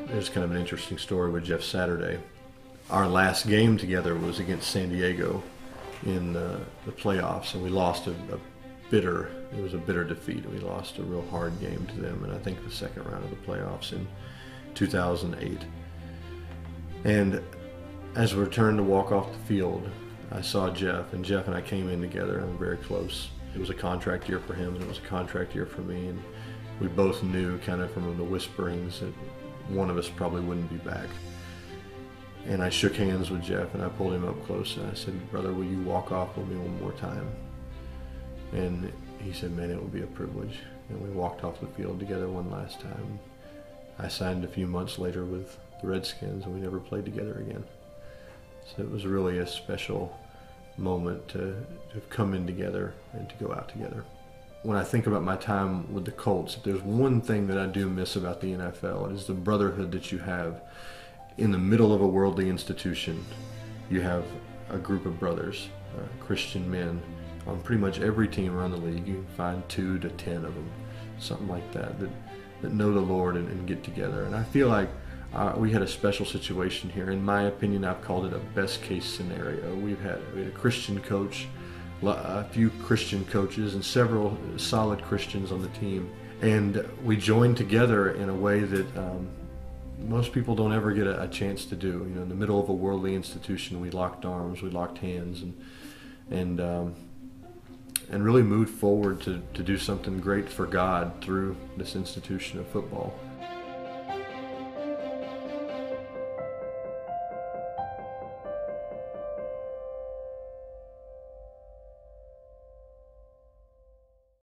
There's kind of an interesting story with Jeff Saturday. Our last game together was against San Diego in the playoffs, and we lost it was a bitter defeat. We lost a real hard game to them, and I think the second round of the playoffs in 2008. And as we turned to walk off the field, I saw Jeff, and Jeff and I came in together and were very close. It was a contract year for him, and it was a contract year for me, and we both knew kind of from the whisperings that one of us probably wouldn't be back. And I shook hands with Jeff, and I pulled him up close, and I said, "Brother, will you walk off with me one more time?" And he said, "Man, it would be a privilege." And we walked off the field together one last time. I signed a few months later with the Redskins, and we never played together again. So it was really a special moment to come in together and to go out together. When I think about my time with the Colts, if there's one thing that I do miss about the NFL, it is the brotherhood that you have. In the middle of a worldly institution, you have a group of brothers, Christian men. On pretty much every team around the league, you can find 2 to 10 of them, something like that know the Lord and get together. And I feel like we had a special situation here. In my opinion, I've called it a best case scenario. We had a Christian coach, a few Christian coaches, and several solid Christians on the team. And we joined together in a way that most people don't ever get a chance to do. You know, in the middle of a worldly institution, we locked arms, we locked hands, and really moved forward to do something great for God through this institution of football.